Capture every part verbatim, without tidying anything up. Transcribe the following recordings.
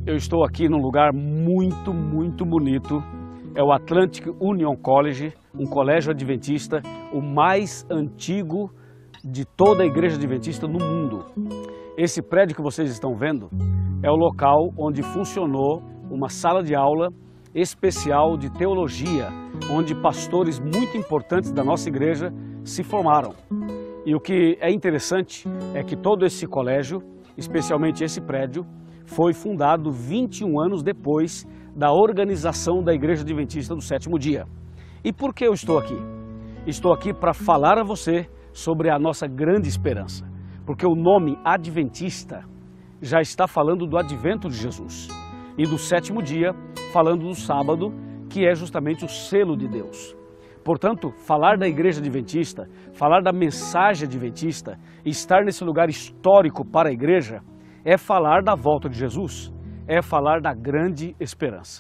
Eu estou aqui num lugar muito, muito bonito. É o Atlantic Union College, um colégio adventista, o mais antigo de toda a igreja adventista no mundo. Esse prédio que vocês estão vendo é o local onde funcionou uma sala de aula especial de teologia, onde pastores muito importantes da nossa igreja se formaram. E o que é interessante é que todo esse colégio, especialmente esse prédio, foi fundado vinte e um anos depois da organização da Igreja Adventista do Sétimo Dia. E por que eu estou aqui? Estou aqui para falar a você sobre a nossa grande esperança, porque o nome Adventista já está falando do advento de Jesus e do sétimo dia falando do sábado, que é justamente o selo de Deus. Portanto, falar da Igreja Adventista, falar da mensagem adventista, estar nesse lugar histórico para a igreja, é falar da volta de Jesus, é falar da grande esperança.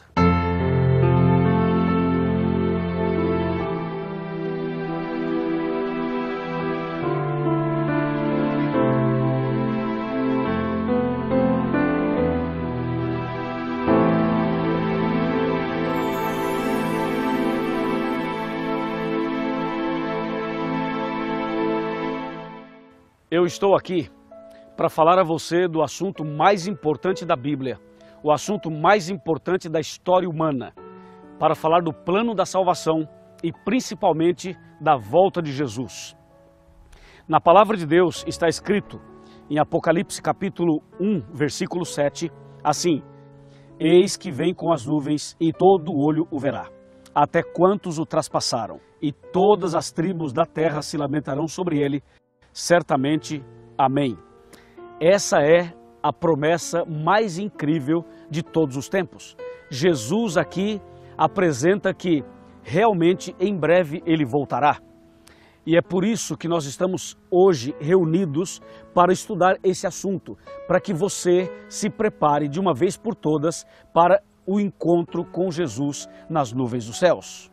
Eu estou aqui para falar a você do assunto mais importante da Bíblia, o assunto mais importante da história humana, para falar do plano da salvação e principalmente da volta de Jesus. Na palavra de Deus está escrito em Apocalipse capítulo um, versículo sete, assim: Eis que vem com as nuvens e todo olho o verá, até quantos o traspassaram, e todas as tribos da terra se lamentarão sobre ele, certamente. Amém. Essa é a promessa mais incrível de todos os tempos. Jesus aqui apresenta que realmente em breve ele voltará. E é por isso que nós estamos hoje reunidos para estudar esse assunto, para que você se prepare de uma vez por todas para o encontro com Jesus nas nuvens dos céus.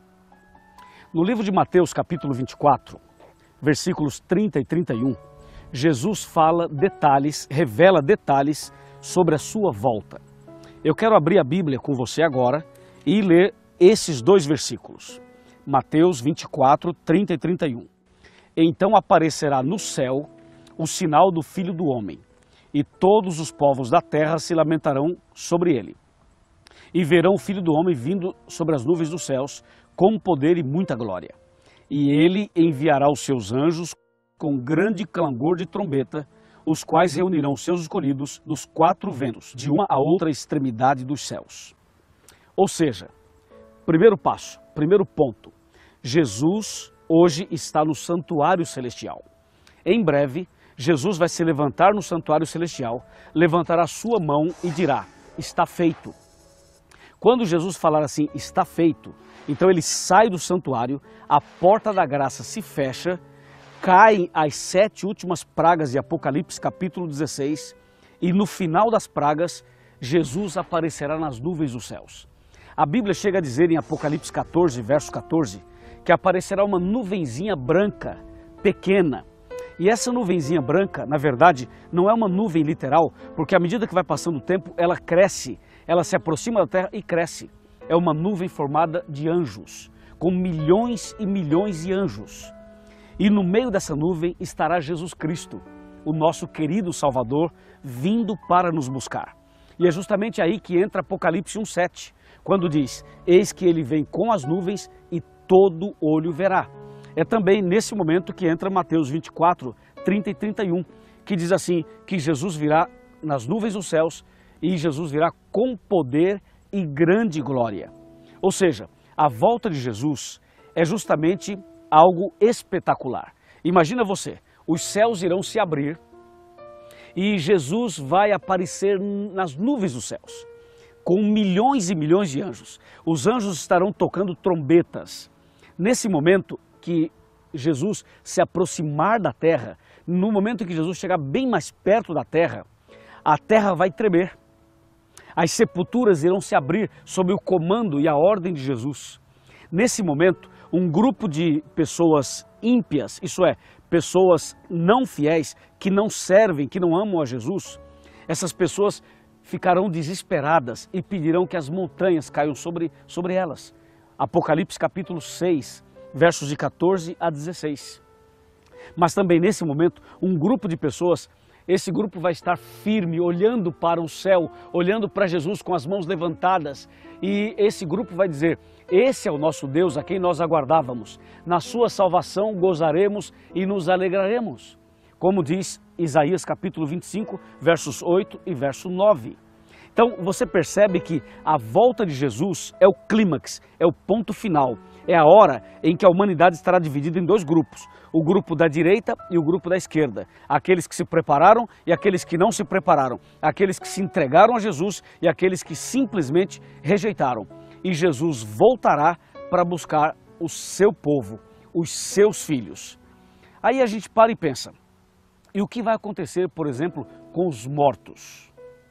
No livro de Mateus, capítulo vinte e quatro, versículos trinta e trinta e um, Jesus fala detalhes, revela detalhes sobre a sua volta. Eu quero abrir a Bíblia com você agora e ler esses dois versículos. Mateus vinte e quatro, trinta e trinta e um. Então aparecerá no céu o sinal do Filho do Homem, e todos os povos da terra se lamentarão sobre ele. E verão o Filho do Homem vindo sobre as nuvens dos céus, com poder e muita glória. E ele enviará os seus anjos com grande clangor de trombeta, os quais reunirão seus escolhidos dos quatro ventos, de uma a outra extremidade dos céus. Ou seja, primeiro passo, primeiro ponto, Jesus hoje está no santuário celestial. Em breve, Jesus vai se levantar no santuário celestial, levantará sua mão e dirá: está feito. Quando Jesus falar assim, está feito, então ele sai do santuário, a porta da graça se fecha, caem as sete últimas pragas de Apocalipse capítulo dezesseis, e no final das pragas, Jesus aparecerá nas nuvens dos céus. A Bíblia chega a dizer em Apocalipse quatorze, verso quatorze, que aparecerá uma nuvenzinha branca, pequena. E essa nuvenzinha branca, na verdade, não é uma nuvem literal, porque à medida que vai passando o tempo, ela cresce, ela se aproxima da terra e cresce. É uma nuvem formada de anjos, com milhões e milhões de anjos. E no meio dessa nuvem estará Jesus Cristo, o nosso querido Salvador, vindo para nos buscar. E é justamente aí que entra Apocalipse um, sete, quando diz: Eis que ele vem com as nuvens e todo olho verá. É também nesse momento que entra Mateus vinte e quatro, trinta e trinta e um, que diz assim, que Jesus virá nas nuvens dos céus e Jesus virá com poder e grande glória. Ou seja, a volta de Jesus é justamente algo espetacular. Imagina você, os céus irão se abrir e Jesus vai aparecer nas nuvens dos céus, com milhões e milhões de anjos. Os anjos estarão tocando trombetas. Nesse momento que Jesus se aproximar da terra, no momento em que Jesus chegar bem mais perto da terra, a terra vai tremer. As sepulturas irão se abrir sob o comando e a ordem de Jesus. Nesse momento, um grupo de pessoas ímpias, isso é, pessoas não fiéis, que não servem, que não amam a Jesus, essas pessoas ficarão desesperadas e pedirão que as montanhas caiam sobre, sobre elas. Apocalipse capítulo seis, versos de quatorze a dezesseis. Mas também nesse momento, um grupo de pessoas, esse grupo vai estar firme, olhando para o céu, olhando para Jesus com as mãos levantadas. E esse grupo vai dizer: esse é o nosso Deus a quem nós aguardávamos. Na sua salvação gozaremos e nos alegraremos. Como diz Isaías capítulo vinte e cinco, versos oito e verso nove. Então você percebe que a volta de Jesus é o clímax, é o ponto final. É a hora em que a humanidade estará dividida em dois grupos, o grupo da direita e o grupo da esquerda. Aqueles que se prepararam e aqueles que não se prepararam. Aqueles que se entregaram a Jesus e aqueles que simplesmente rejeitaram. E Jesus voltará para buscar o seu povo, os seus filhos. Aí a gente para e pensa, e o que vai acontecer, por exemplo, com os mortos?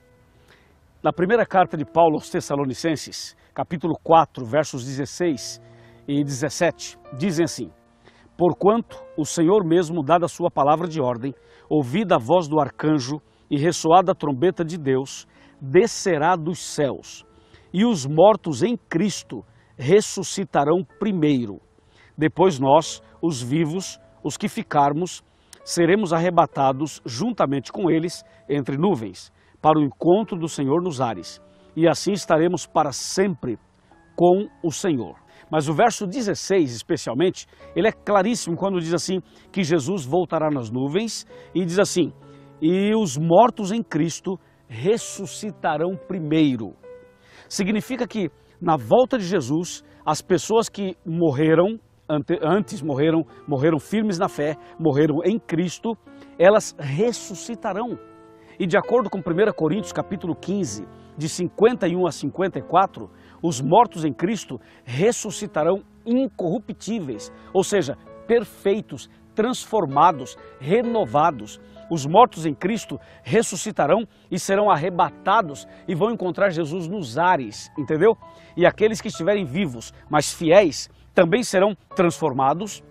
Na primeira carta de Paulo aos Tessalonicenses, capítulo quatro, versos dezesseis e dezessete, dizem assim: porquanto o Senhor mesmo, dada a sua palavra de ordem, ouvida a voz do arcanjo e ressoada a trombeta de Deus, descerá dos céus, e os mortos em Cristo ressuscitarão primeiro. Depois nós, os vivos, os que ficarmos, seremos arrebatados juntamente com eles entre nuvens, para o encontro do Senhor nos ares, e assim estaremos para sempre com o Senhor. Mas o verso dezesseis, especialmente, ele é claríssimo quando diz assim, que Jesus voltará nas nuvens, e diz assim: e os mortos em Cristo ressuscitarão primeiro. Significa que na volta de Jesus, as pessoas que morreram, ante, antes morreram, morreram firmes na fé, morreram em Cristo, elas ressuscitarão. E de acordo com primeira Coríntios capítulo quinze, de cinquenta e um a cinquenta e quatro, os mortos em Cristo ressuscitarão incorruptíveis, ou seja, perfeitos, transformados, renovados. Os mortos em Cristo ressuscitarão e serão arrebatados e vão encontrar Jesus nos ares, entendeu? E aqueles que estiverem vivos, mas fiéis, também serão transformados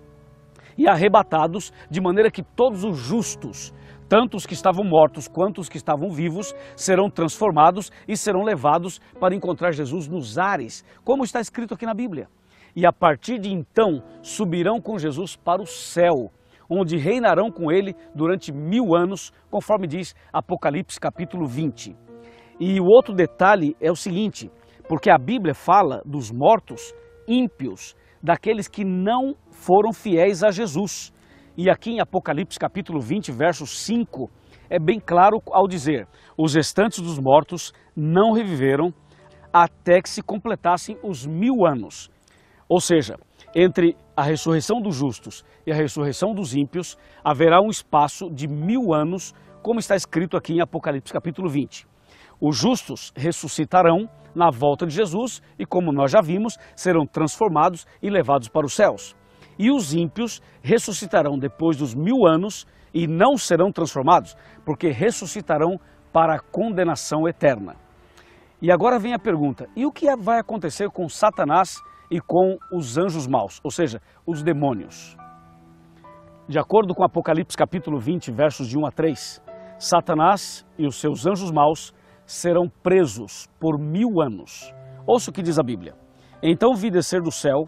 e arrebatados, de maneira que todos os justos, tanto os que estavam mortos quanto os que estavam vivos, serão transformados e serão levados para encontrar Jesus nos ares, como está escrito aqui na Bíblia. E a partir de então subirão com Jesus para o céu, onde reinarão com ele durante mil anos, conforme diz Apocalipse capítulo vinte. E o outro detalhe é o seguinte, porque a Bíblia fala dos mortos ímpios, daqueles que não foram fiéis a Jesus. E aqui em Apocalipse capítulo vinte, verso cinco, é bem claro ao dizer: os restantes dos mortos não reviveram até que se completassem os mil anos. Ou seja, entre a ressurreição dos justos e a ressurreição dos ímpios, haverá um espaço de mil anos, como está escrito aqui em Apocalipse capítulo vinte. Os justos ressuscitarão na volta de Jesus e, como nós já vimos, serão transformados e levados para os céus. E os ímpios ressuscitarão depois dos mil anos e não serão transformados, porque ressuscitarão para a condenação eterna. E agora vem a pergunta, e o que vai acontecer com Satanás e com os anjos maus, ou seja, os demônios? De acordo com Apocalipse capítulo vinte, versos de um a três, Satanás e os seus anjos maus serão presos por mil anos. Ouça o que diz a Bíblia. Então vi descer do céu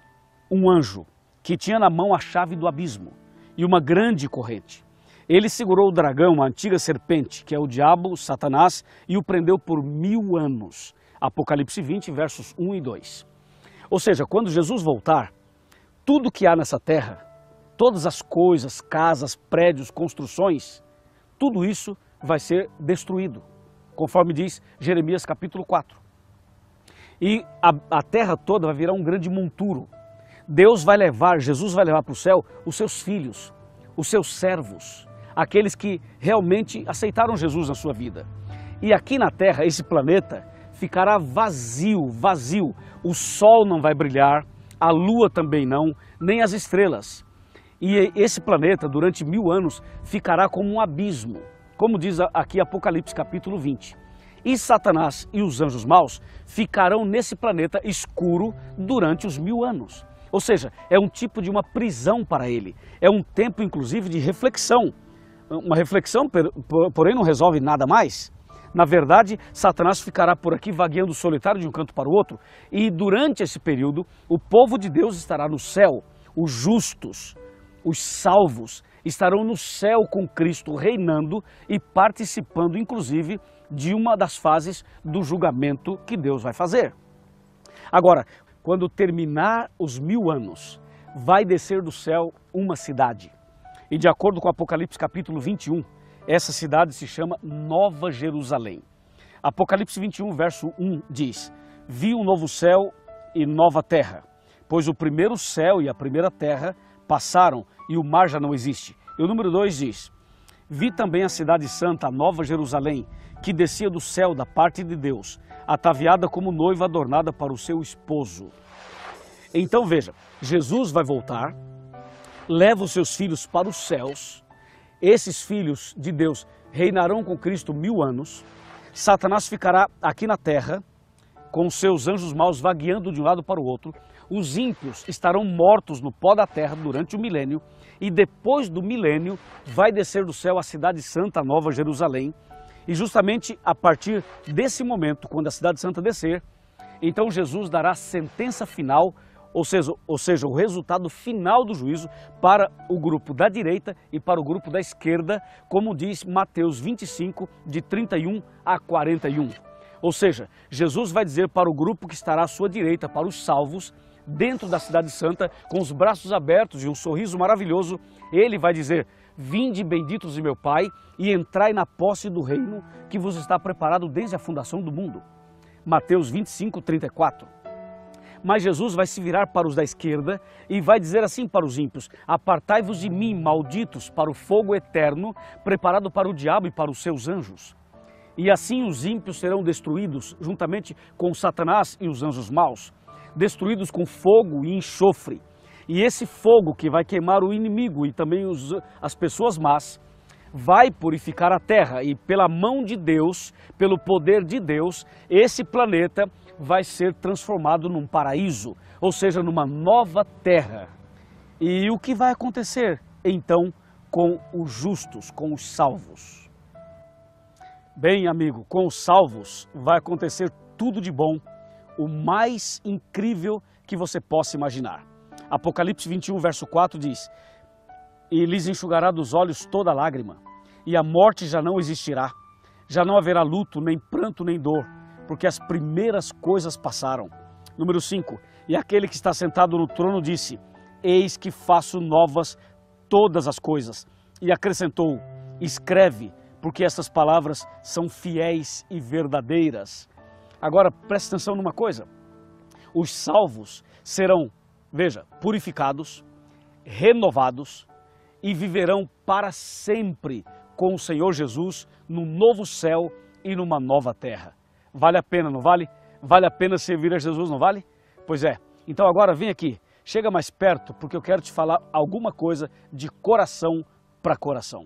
um anjo, que tinha na mão a chave do abismo e uma grande corrente. Ele segurou o dragão, a antiga serpente, que é o diabo, Satanás, e o prendeu por mil anos. Apocalipse vinte, versos um e dois. Ou seja, quando Jesus voltar, tudo que há nessa terra, todas as coisas, casas, prédios, construções, tudo isso vai ser destruído, conforme diz Jeremias capítulo quatro. E a, a terra toda vai virar um grande monturo. Deus vai levar, Jesus vai levar para o céu os seus filhos, os seus servos, aqueles que realmente aceitaram Jesus na sua vida. E aqui na Terra, esse planeta ficará vazio, vazio. O sol não vai brilhar, a lua também não, nem as estrelas. E esse planeta, durante mil anos, ficará como um abismo, como diz aqui Apocalipse capítulo vinte. E Satanás e os anjos maus ficarão nesse planeta escuro durante os mil anos. Ou seja, é um tipo de uma prisão para ele. É um tempo, inclusive, de reflexão. Uma reflexão, porém, não resolve nada mais. Na verdade, Satanás ficará por aqui vagueando solitário de um canto para o outro, e durante esse período, o povo de Deus estará no céu. Os justos, os salvos, estarão no céu com Cristo reinando e participando, inclusive, de uma das fases do julgamento que Deus vai fazer. Agora, quando terminar os mil anos, vai descer do céu uma cidade. E de acordo com Apocalipse capítulo vinte e um, essa cidade se chama Nova Jerusalém. Apocalipse vinte e um, verso um diz: Vi um novo céu e nova terra, pois o primeiro céu e a primeira terra passaram e o mar já não existe. E o número dois diz: Vi também a cidade santa, a Nova Jerusalém, que descia do céu da parte de Deus, ataviada como noiva adornada para o seu esposo. Então veja, Jesus vai voltar, leva os seus filhos para os céus, esses filhos de Deus reinarão com Cristo mil anos, Satanás ficará aqui na terra, com os seus anjos maus vagueando de um lado para o outro, os ímpios estarão mortos no pó da terra durante o milênio, e depois do milênio vai descer do céu a cidade santa, a Nova Jerusalém, e justamente a partir desse momento, quando a cidade santa descer, então Jesus dará a sentença final, ou seja, ou seja, o resultado final do juízo para o grupo da direita e para o grupo da esquerda, como diz Mateus vinte e cinco, de trinta e um a quarenta e um. Ou seja, Jesus vai dizer para o grupo que estará à sua direita, para os salvos, dentro da cidade santa, com os braços abertos e um sorriso maravilhoso, ele vai dizer: Vinde benditos de meu Pai e entrai na posse do reino que vos está preparado desde a fundação do mundo. Mateus vinte e cinco, trinta e quatro. Mas Jesus vai se virar para os da esquerda e vai dizer assim para os ímpios: Apartai-vos de mim, malditos, para o fogo eterno, preparado para o diabo e para os seus anjos. E assim os ímpios serão destruídos, juntamente com Satanás e os anjos maus, destruídos com fogo e enxofre. E esse fogo que vai queimar o inimigo e também os, as pessoas más, vai purificar a terra, e pela mão de Deus, pelo poder de Deus, esse planeta vai ser transformado num paraíso, ou seja, numa nova terra. E o que vai acontecer então com os justos, com os salvos? Bem, amigo, com os salvos vai acontecer tudo de bom, o mais incrível que você possa imaginar. Apocalipse vinte e um, verso quatro diz: E lhes enxugará dos olhos toda lágrima, e a morte já não existirá. Já não haverá luto, nem pranto, nem dor, porque as primeiras coisas passaram. Número cinco. E aquele que está sentado no trono disse: Eis que faço novas todas as coisas. E acrescentou: Escreve, porque essas palavras são fiéis e verdadeiras. Agora, preste atenção numa coisa. Os salvos serão, veja, purificados, renovados e viverão para sempre com o Senhor Jesus num novo céu e numa nova terra. Vale a pena, não vale? Vale a pena servir a Jesus, não vale? Pois é. Então agora vem aqui, chega mais perto, porque eu quero te falar alguma coisa de coração para coração.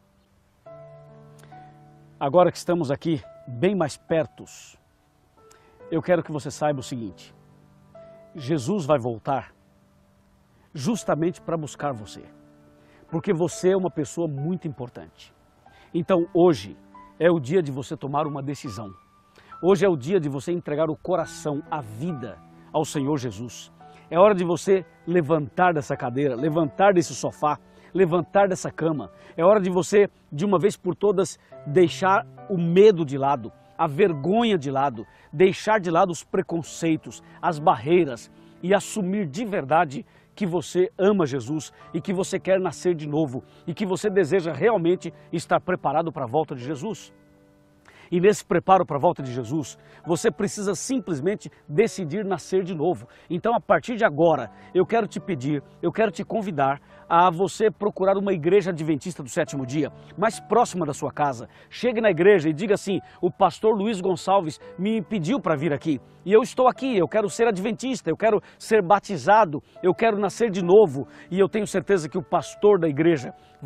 Agora que estamos aqui bem mais pertos, eu quero que você saiba o seguinte: Jesus vai voltar justamente para buscar você, porque você é uma pessoa muito importante. Então hoje é o dia de você tomar uma decisão. Hoje é o dia de você entregar o coração, a vida ao Senhor Jesus. É hora de você levantar dessa cadeira, levantar desse sofá, levantar dessa cama. É hora de você, de uma vez por todas, deixar o medo de lado, a vergonha de lado, deixar de lado os preconceitos, as barreiras e assumir de verdade que você ama Jesus e que você quer nascer de novo e que você deseja realmente estar preparado para a volta de Jesus. E nesse preparo para a volta de Jesus, você precisa simplesmente decidir nascer de novo. Então, a partir de agora, eu quero te pedir, eu quero te convidar a você procurar uma igreja adventista do sétimo dia, mais próxima da sua casa. Chegue na igreja e diga assim: o pastor Luiz Gonçalves me pediu para vir aqui. E eu estou aqui, eu quero ser adventista, eu quero ser batizado, eu quero nascer de novo. E eu tenho certeza que o pastor da igreja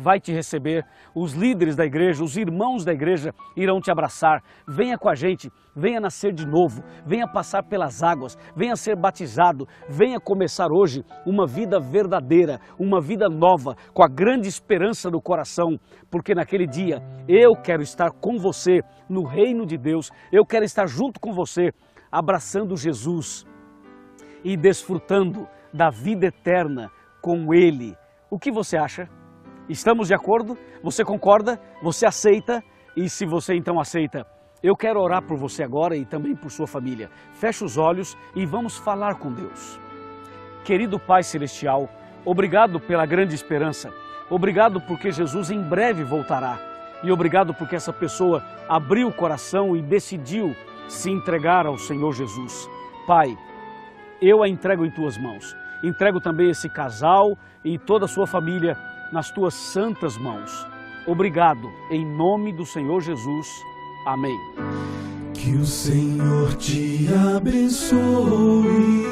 vai te receber, os líderes da igreja, os irmãos da igreja irão te abraçar. Venha com a gente, venha nascer de novo, venha passar pelas águas, venha ser batizado, venha começar hoje uma vida verdadeira, uma vida nova, com a grande esperança do coração, porque naquele dia eu quero estar com você no reino de Deus, eu quero estar junto com você, abraçando Jesus e desfrutando da vida eterna com Ele. O que você acha? Estamos de acordo? Você concorda? Você aceita? E se você então aceita, eu quero orar por você agora e também por sua família. Feche os olhos e vamos falar com Deus. Querido Pai Celestial, obrigado pela grande esperança. Obrigado porque Jesus em breve voltará. E obrigado porque essa pessoa abriu o coração e decidiu se entregar ao Senhor Jesus. Pai, eu a entrego em Tuas mãos. Entrego também esse casal e toda a sua família nas Tuas santas mãos. Obrigado, em nome do Senhor Jesus. Amém. Que o Senhor te abençoe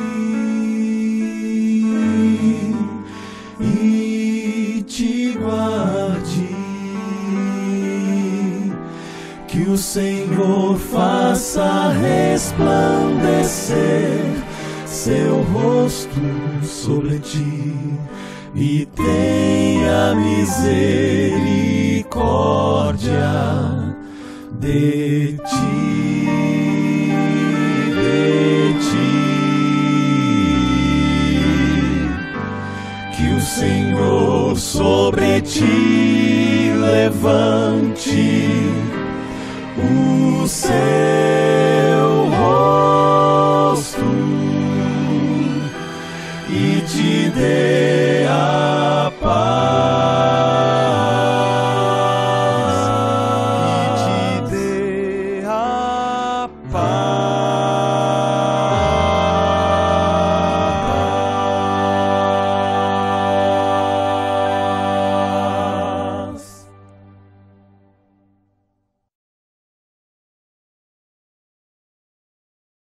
e te guarde. Que o Senhor faça resplandecer seu rosto sobre ti e tenha misericórdia de ti, de ti. Que o Senhor sobre ti levante o seu rosto e te dê